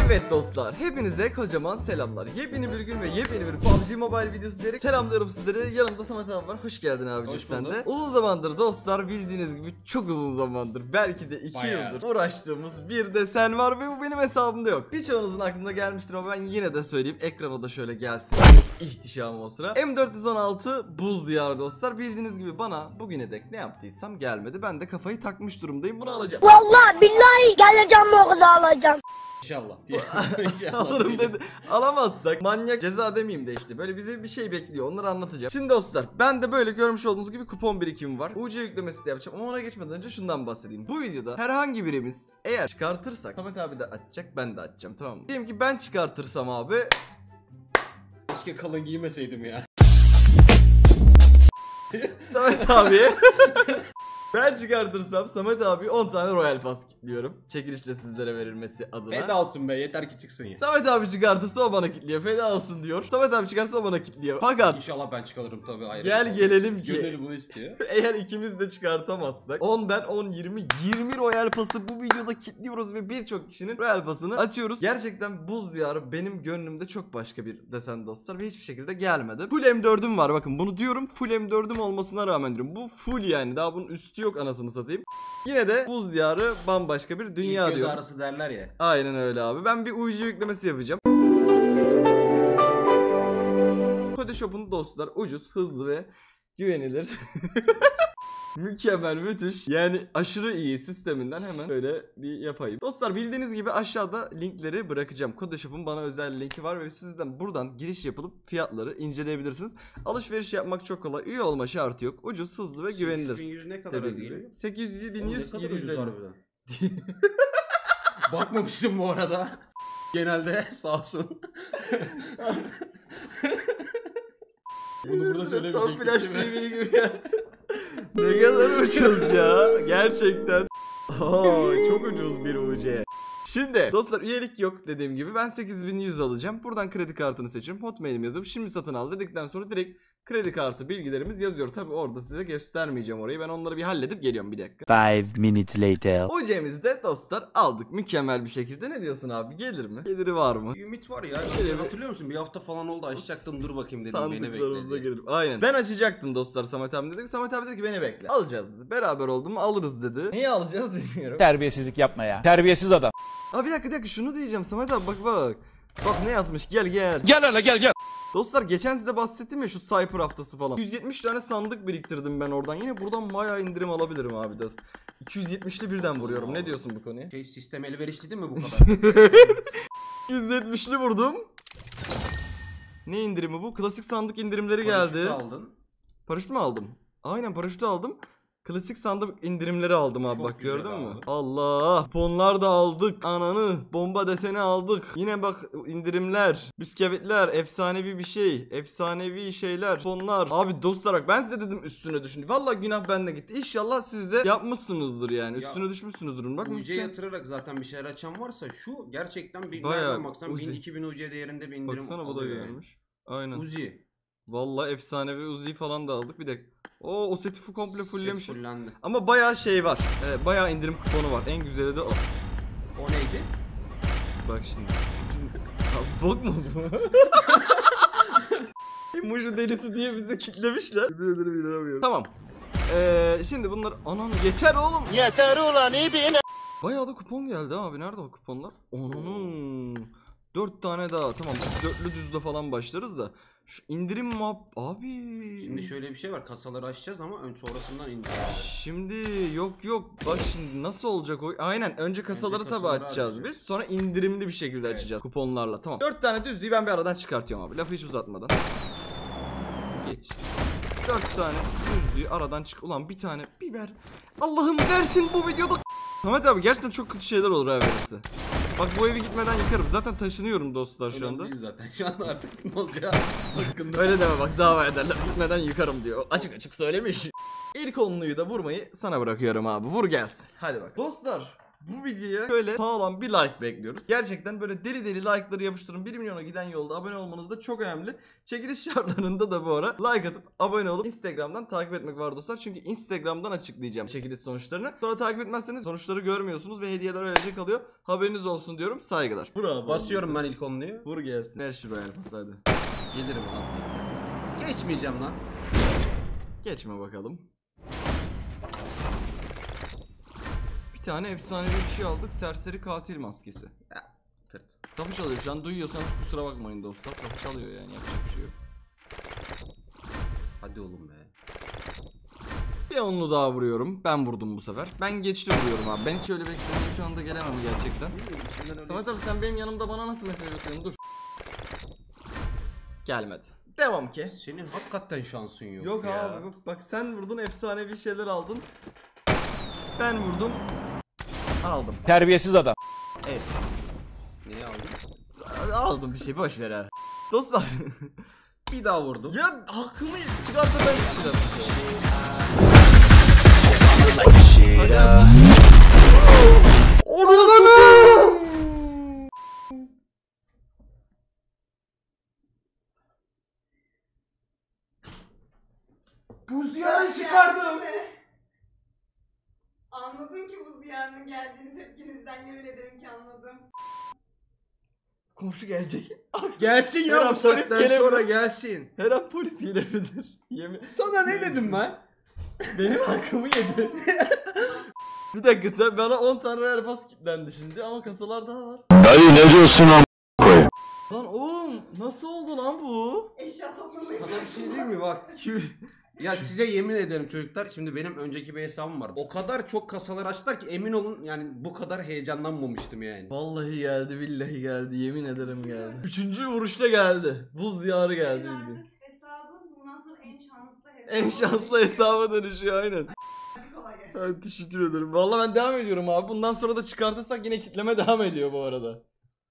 Evet dostlar, hepinize kocaman selamlar. Yepyeni bir gün ve yepyeni bir PUBG Mobile videosu diyerek selamlıyorum sizlere. Yanımda Samet abi var. Hoş geldin abicim sen de. Uzun zamandır dostlar, bildiğiniz gibi çok uzun zamandır, belki de 2 yıldır uğraştığımız bir desen var ve bu benim hesabımda yok. Birçoğunuzun aklına gelmiştir ama ben yine de söyleyeyim. Ekrana da şöyle gelsin. İhtişamım o sıra. M416 Buz Diyarı dostlar. Bildiğiniz gibi bana bugüne dek ne yaptıysam gelmedi. Ben de kafayı takmış durumdayım. Bunu alacağım. Vallahi billahi geleceğim o kadar alacağım. İnşallah. Alırım dedi. Alamazsak manyak ceza demeyeyim de işte. Böyle bize bir şey bekliyor. Onları anlatacağım. Şimdi dostlar, ben de böyle görmüş olduğunuz gibi kupon birikimi var. UC yüklemesi de yapacağım ama ona geçmeden önce şundan bahsedeyim. Bu videoda herhangi birimiz eğer çıkartırsak Samet abi de açacak, ben de açacağım, tamam mı? Diyelim ki ben çıkartırsam abi. Keşke kalın giymeseydim ya. Samet abiye ben çıkartırsam Samet abi 10 tane Royal Pass kilitliyorum. Çekilişte sizlere verilmesi adına. Feda olsun be, yeter ki çıksın ya. Samet abi çıkartırsa o bana kilitliyor. Feda olsun diyor. Samet abi çıkarsa o bana kilitliyor. Fakat İnşallah ben çıkarırım tabii, ayrı. gelelim ki Gönül bunu istiyor. eğer ikimiz de çıkartamazsak 10 ben 10 20 Royal Pass'ı bu videoda kilitliyoruz ve birçok kişinin Royal Pass'ını açıyoruz. Gerçekten Buz Diyarı benim gönlümde çok başka bir desen dostlar ve hiçbir şekilde gelmedi. Full M4'üm var, bakın bunu diyorum, full M4'üm olmasına rağmen diyorum. Bu full yani, daha bunun üstü yok anasını satayım. Yine de Buz Diyarı bambaşka bir dünya İlk göz diyor. arası derler ya. Aynen öyle abi. Ben bir UC yüklemesi yapacağım. Kode Shop'un dostlar ucuz, hızlı ve güvenilir. Mükemmel, müthiş. Yani aşırı iyi sisteminden hemen böyle bir yapayım. Dostlar bildiğiniz gibi aşağıda linkleri bırakacağım. Kode Shop'un bana özel linki var ve sizden buradan giriş yapılıp fiyatları inceleyebilirsiniz. Alışveriş yapmak çok kolay. Üye olma şartı yok. Ucuz, hızlı ve güvenilir. 1100 ne kadar ödeyeyim? 800, 1100, 750. Bakmamıştım bu arada. Genelde sağ olsun. Bunu burada söylemeyecektim. Top Flash TV gibi geldi. Ne kadar ucuz ya. Gerçekten. Çok ucuz bir UC. Şimdi dostlar üyelik yok dediğim gibi. Ben 8100 alacağım. Buradan kredi kartını seçiyorum. Hotmail'imi yazıyorum. Şimdi satın al dedikten sonra direkt kredi kartı bilgilerimiz yazıyor. Tabi orada size göstermeyeceğim orayı. Ben onları bir halledip geliyorum, bir dakika. 5 minutes later. UC'mizi de dostlar aldık mükemmel bir şekilde. Ne diyorsun abi? Gelir mi? Geliri var mı? Ümit var ya. Hatırlıyor musun? Bir hafta falan oldu, açacaktım, dur bakayım dedim, beni Sandıklarımıza bekle. girelim. Aynen. Ben açacaktım dostlar, Samet abi dedik. Samet abi dedi ki beni bekle. Alacağız dedi. Beraber oldu mu alırız dedi. Neyi alacağız bilmiyorum. Terbiyesizlik yapma ya. Terbiyesiz adam. Abi bir dakika şunu diyeceğim Samet abi, bak. Bak ne yazmış, gel. Gel hele gel. Dostlar geçen size bahsettim ya şu Cypher haftası falan. 170 tane sandık biriktirdim ben oradan. Yine buradan bayağı indirim alabilirim abi de. 270'li birden vuruyorum. Ne diyorsun bu konuya? Sistem elverişli değil mi bu kadar? 170'li vurdum. Ne indirimi bu? Klasik sandık indirimleri geldi. Paraşütü aldın. Paraşüt mü aldım? Aynen paraşütü aldım. Klasik sandık indirimleri aldım abi, Çok bak gördün güzel mü? abi. Allah, kuponlar da aldık, ananı bomba deseni aldık. Yine bak indirimler, bisküvitler, efsanevi bir şey, efsanevi şeyler, kuponlar. Abi dostlar bak ben size dedim üstüne düşün. Vallahi günah bende gitti. İnşallah siz de yapmışsınızdır yani. Ya, üstüne düşmüşsünüzdür. Bak UC yatırarak zaten bir şeyler açan varsa şu gerçekten bir bayağı nereden baksan Uzi. 1000-2000 UC değerinde bir indirim baksana bu da alıyor yani. gelmiş. Aynen. Uzi. Vallahi efsanevi Uzi'yi falan da aldık. Bir de o seti komple fulllemişiz. Fullendi. Ama bayağı şey var. Bayağı indirim kuponu var. En güzeli de o. O neydi? Bak şimdi. Abi bok mu bu? Emoji delisi diye bizi kitlemişler. Yemin ederim inanamıyorum. Tamam. Şimdi bunlar anan yeter oğlum. Yeter ulan iyi bir Bayağı da kupon geldi abi. Nerede o kuponlar? Onun 4 tane daha. Tamam. Dörtlü düzde falan başlarız da. Şu indirim abi. Şimdi şöyle bir şey var. Kasaları açacağız ama sonrasından indirim. Şimdi yok. Bak şimdi nasıl olacak o? Aynen önce kasaları tabi kasaları açacağız açacağız. biz. Sonra indirimli bir şekilde açacağız kuponlarla. Tamam. 4 tane düzlüğü ben bir aradan çıkartıyorum abi. Lafı hiç uzatmadan. Geç. 4 tane düzlüğü aradan çık. Ulan bir tane biber. Allah'ım versin bu videoda. Samet abi gerçekten çok kötü şeyler olur abi verirse. Bak bu evi gitmeden yıkarım. Zaten taşınıyorum dostlar şu anda. Değil zaten. Şu anda artık ne olacağı hakkında. Öyle deme bak, dava ederler. Gitmeden yıkarım diyor. Açık söylemiş. İlk onluyu da vurmayı sana bırakıyorum abi. Vur gelsin. Hadi bak. Dostlar Bu videoya böyle sağlam bir like bekliyoruz. Gerçekten böyle deli deli like'ları yapıştırın. 1 milyona giden yolda abone olmanız da çok önemli. Çekiliş şartlarında da bu ara like atıp abone olup Instagram'dan takip etmek var dostlar. Çünkü Instagram'dan açıklayacağım çekiliş sonuçlarını. Sonra takip etmezseniz sonuçları görmüyorsunuz ve hediyeler öylece kalıyor. Haberiniz olsun diyorum. Saygılar. Bravo. Basıyorum ben ilk onluyu. Vur gelsin. Ver şuraya pas hadi. Gelirim lan. Geçmeyeceğim lan. Geçme bakalım. Bir tane efsanevi bir şey aldık. Serseri katil maskesi. Ya, tırt. Kapı çalıyor şu an, duyuyorsanız kusura bakmayın dostlar. Kapı çalıyor yani, yapacak bir şey yok. Hadi oğlum be. Bir onlu daha vuruyorum. Ben vurdum bu sefer. Ben geçti vuruyorum abi. Ben hiç öyle beklemeyeyim, şu anda gelemem gerçekten. Samet abi sen benim yanımda bana nasıl mesaj atıyorsun? Dur. Gelmedi. Devam ki. Senin hakikaten şansın yok. Yok ya. abi bak sen vurdun, efsanevi şeyler aldın. Ben vurdum. Aldım. Terbiyesiz adam. Evet. Neyi aldın? Aldım bir şey, boş ver abi. Dostlar. Bir daha vurdum. Ya hakkımı çıkarsa ben çıkartacağım. Buz diyarı çıkardım. Anladım ki buz diyarının geldiğini tepkinizden, yemin ederim ki anladım. Komşu gelecek. Gelsin Her ya an bu polis saatten gelebilir. sonra gelsin. Her an polis gelebilir. Yemin. Sana ne dedim ben? Benim hakkımı yedi. Bir dakika, sen bana 10 tane Airbus kilitlendi şimdi ama kasalar daha var. Dayı ne diyorsun am koyayım? Lan oğlum nasıl oldu lan bu? Eşya toplamayı Sana bir şey diyeyim mi bak. Ya size yemin ederim çocuklar, şimdi benim önceki bir hesabım var. O kadar çok kasalar açtılar ki emin olun yani bu kadar heyecanlanmamıştım yani. Vallahi geldi, billahi geldi, yemin ederim geldi. 3. vuruşta geldi. Buz diyarı geldi Senin bildiğin. artık hesabın bundan sonra en şanslı hesabı. En şanslı hesaba dönüşüyor aynen. Hadi kolay gelsin. Evet, teşekkür ederim. Vallahi ben devam ediyorum abi. Bundan sonra da çıkartırsak yine kitleme devam ediyor bu arada.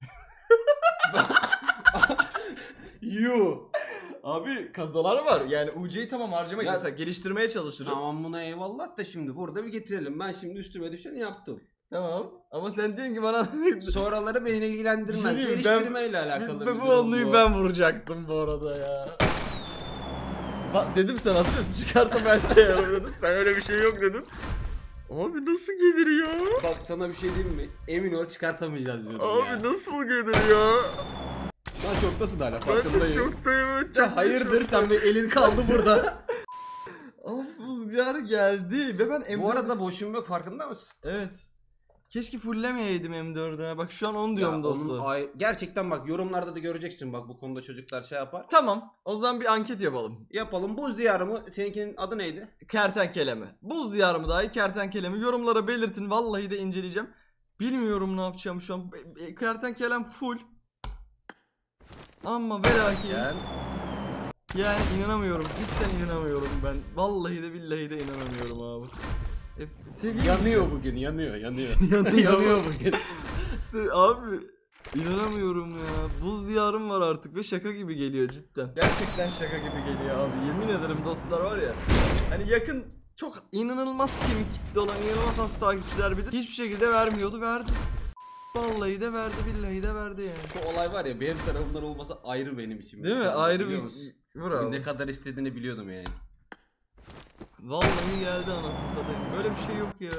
Yuh. Abi kazalar var. Yani UC'yi tamam harcamayız. Ya- Mesela geliştirmeye çalışırız. Tamam buna eyvallah da şimdi burada bir getirelim. Ben şimdi üstüme düşeni yaptım. Tamam. Ama sen diyorsun ki bana... Sonraları beni ilgilendirmez. Bir şey diyeyim mi? Geliştirmeyle alakalı. Bu bir durum onluyu ben vuracaktım bu arada ya. Bak dedim sana, hatırlıyorsun, çıkartamaysa dedim. Sen öyle bir şey yok dedim. Abi nasıl gelir ya? Bak sana bir şey diyeyim mi? Emin ol çıkartamayacağız diyordum Abi ya. nasıl gelir ya? Şu an şoktasın hala Ben de farkındayım. şoktayım. Ya hayırdır sen bir elin kaldı burada. Of, buz diyarı geldi ve ben M4... Bu arada boşum yok, farkında mısın? Evet. Keşke fullemeyeydim M4'e. Bak şu an onu diyorum Ya dostlar. gerçekten bak yorumlarda da göreceksin, bak bu konuda çocuklar şey yapar. Tamam. O zaman bir anket yapalım. Yapalım. Buz diyarı mı? Seninkinin adı neydi? Kertenkele mi? Buz diyarı mı daha iyi, kertenkele mi? Yorumlara belirtin. Vallahi de inceleyeceğim. Bilmiyorum ne yapacağım şu an. Kertenkelem full. Ama ve lakin yani inanamıyorum. Cidden inanamıyorum ben. Vallahi de billahi de inanamıyorum abi. Yanıyor bugün, yanıyor. Yanıyor bugün. Abi inanamıyorum ya. Buz diyarım var artık ve şaka gibi geliyor cidden. Gerçekten şaka gibi geliyor abi. Yemin ederim dostlar var ya. Hani yakın çok inanılmaz kemik kitle olan, inanılmaz hasta takipçiler bilir. Hiçbir şekilde vermiyordu, verdi. Vallahi de verdi, billahi de verdi yani. Şu olay var ya, benim tarafımdan olmasa ayrı benim için. Değil mi? Şu anda, Ayrı biliyor bir... musun? Bravo. Ne kadar istediğini biliyordum yani. Vallahi geldi anasını satayım. Böyle bir şey yok ya.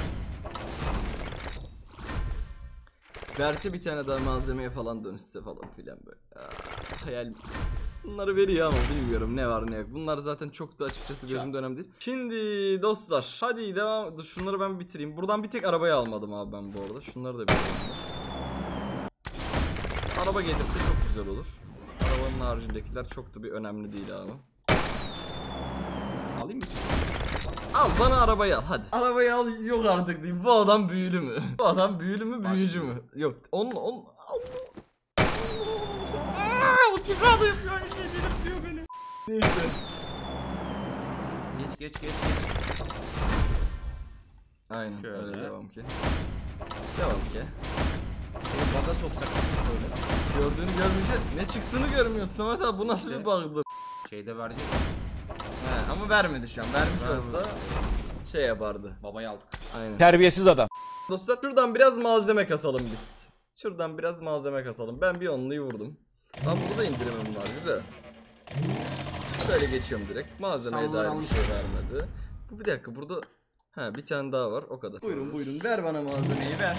Verse bir tane daha malzemeye falan dönüşse falan filan böyle. Hayal. Bunları veriyor ama bilmiyorum ne var ne yok. Bunlar zaten çok da açıkçası gözümde önemli değil. Şimdi dostlar hadi devam. Dur, şunları ben bitireyim. Buradan bir tek arabayı almadım abi ben bu arada. Şunları da bitireyim. Araba gelirse çok güzel olur. Arabanın haricindekiler çok da bir önemli değil abi. Alayım mı? Al bana arabayı al hadi. Arabayı al, yok artık diyeyim. Bu adam büyülü mü? Bu adam büyülü mü, büyücü mü? Yok. O kira da yapıyor, aynı şeyi delirtiyor beni. Neyse. Geç. Aynen Şöyle. öyle devam ki. Devam ki. Seni baga soksak böyle. Gördüğünü görmeyince ne çıktığını görmüyorsun Samet abi, bu nasıl bir bug'dır? Şeyde verecek. Ama vermedi şu an. Vermiş Vermedi. olsa şey yapardı. Babayı aldık. Aynen. Terbiyesiz adam. Dostlar şuradan biraz malzeme kasalım biz. Şuradan biraz malzeme kasalım. Ben bir onluyu vurdum. Ama burada da indirimim var, güzel. Şöyle geçiyorum direkt. Malzemeye Sallar dair bir şey vermedi. Bu bir dakika burada... Ha bir tane daha var, o kadar. Buyurun buyurun, ver bana malzemeyi, ver.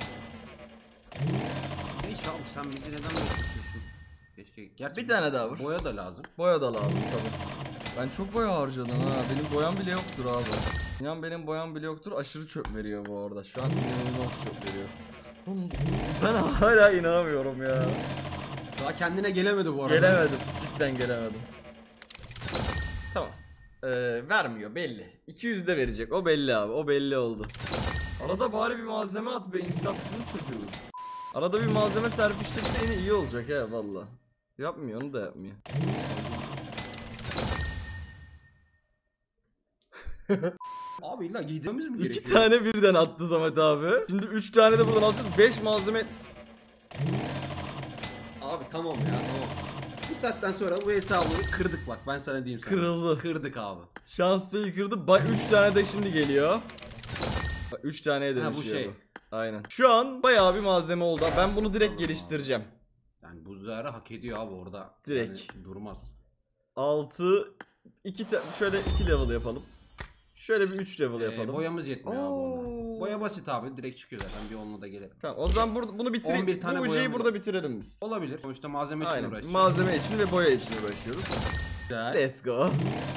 Neyse abi, sen bizi neden bekliyorsun? Keşke. Gerçi Bir tane daha var. boya da lazım. Boya da lazım tabii. Ben çok boya harcadım ha. Benim boyam bile yoktur abi. İnan benim boyam bile yoktur. Aşırı çöp veriyor bu arada. Şu an inanılmaz çöp veriyor. Oğlum, ben hala inanamıyorum ya. Daha kendine gelemedi bu arada. Gelemedim. Cidden gelemedim. Tamam. Vermiyor belli. 200 de verecek. O belli abi. O belli oldu. Arada bari bir malzeme at be, insafsın çocuğu. Arada bir malzeme serpiştirse yine iyi olacak he valla. Yapmıyor, onu da yapmıyor. Abi illa giydirmemiz mi 2 gerekiyor? tane birden attı Samet abi. Şimdi 3 tane de buradan alacağız. 5 malzeme. Abi tamam ya, tamam. Bu saatten sonra bu hesabı kırdık, bak ben sana diyeyim sana. Kırıldı. Kırdık abi. Şanslı kırdı. 3 tane de şimdi geliyor. 3 taneye dönüşüyor. Ha, bu şey. Aynen. Şu an bayağı bir malzeme oldu. Ben bunu direkt geliştireceğim. Yani buzları hak ediyor abi orada. Direkt. Yani durmaz. 6 şöyle 2 level yapalım. Şöyle bir 3 level yapalım. Boyamız yetmiyor abi Oo. ona. Boya basit abi, direkt çıkıyor zaten, bir onunla da gelelim. Tamam, o zaman bunu bitirelim. 11 tane Bu ucuyu boyam burada var. bitirelim biz. Olabilir. Sonuçta malzeme için Aynen. uğraşıyoruz. Malzeme için ve boya için uğraşıyoruz. Güzel. Let's go.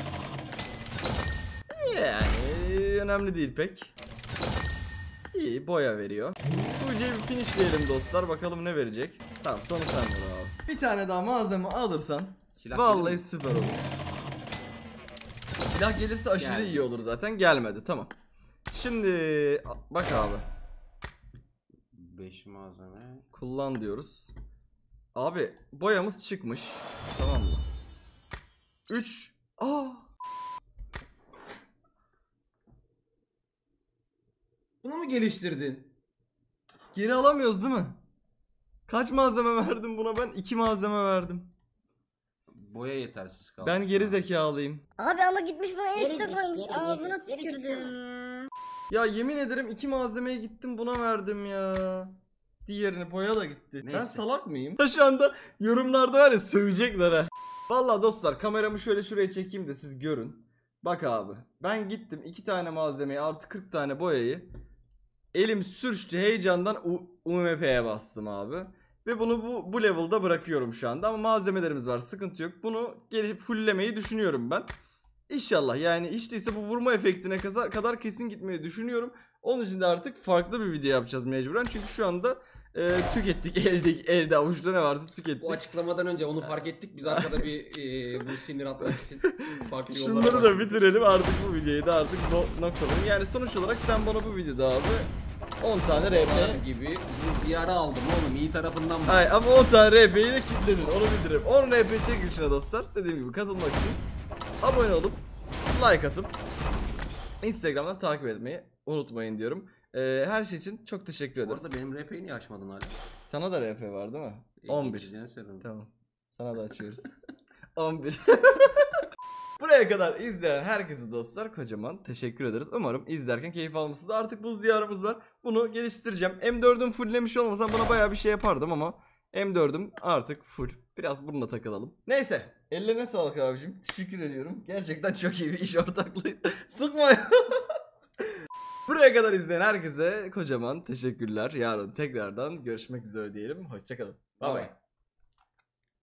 Yani önemli değil pek. İyi, boya veriyor. Ucuyu bir finishleyelim dostlar, bakalım ne verecek. Tamam, sonu sen vur abi. Bir tane daha malzeme alırsan Silah vallahi gelir mi? süper olur. Silah gelirse aşırı Geldi. iyi olur zaten. Gelmedi, tamam. Şimdi bak abi. 5 malzeme. Kullan diyoruz. Abi boyamız çıkmış. Tamam mı? 3. Bunu mu geliştirdin? Geri alamıyoruz değil mi? Kaç malzeme verdim buna ben? 2 malzeme verdim. Boya yetersiz kaldı. Ben geri zekalıyım. Abi ama gitmiş bana Insta koymuş. Ağzına tükürdüm. Ya yemin ederim 2 malzemeye gittim buna verdim ya. Diğerini boya da gitti. Ben Neyse. salak mıyım? Şu anda yorumlarda var ya, sövecekler ha. Vallahi dostlar, kameramı şöyle şuraya çekeyim de siz görün. Bak abi, ben gittim 2 tane malzemeyi artı 40 tane boyayı. Elim sürçtü heyecandan, UMP'ye bastım abi. Ve bunu bu level'da bırakıyorum şu anda. Ama malzemelerimiz var, sıkıntı yok. Bunu gelip fulllemeyi düşünüyorum ben. İnşallah, yani hiç değilse bu vurma efektine kadar kesin gitmeyi düşünüyorum. Onun için de artık farklı bir video yapacağız mecburen. Çünkü şu anda tükettik, elde avuçta ne varsa tükettik. Bu açıklamadan önce onu fark ettik. Biz arkada bir bu sinir atmak için farklı yollara Şunları da baktık. bitirelim artık, bu videoyu da artık noktalayalım. Yani sonuç olarak sen bana bu videoda abi 10 tane RP gibi bu diyarı aldım oğlum, iyi tarafından bak. Ay, ama 10 tane RP'yi de kilitledin, onu bildirim. 10 RP çekilişine dostlar, dediğim gibi katılmak için abone olup like atıp Instagram'dan takip etmeyi unutmayın diyorum. Her şey için çok teşekkür Bu ederiz. arada benim RP'yi niye açmadın hala? Sana da RP var değil mi? 11. Geçeceğini söyledim. Tamam. Sana da açıyoruz. 11. Buraya kadar izleyen herkese dostlar kocaman teşekkür ederiz. Umarım izlerken keyif almışsınız. Artık buz diyarımız var. Bunu geliştireceğim. M4'üm fulllemiş olmasam buna bayağı bir şey yapardım ama M4'üm artık full. Biraz bununla takılalım. Neyse. Ellerine sağlık abicim. Teşekkür ediyorum. Gerçekten çok iyi bir iş ortaklığı. Sıkma ya. Buraya kadar izleyen herkese kocaman teşekkürler. Yarın tekrardan görüşmek üzere diyelim. Hoşçakalın. Bye bye.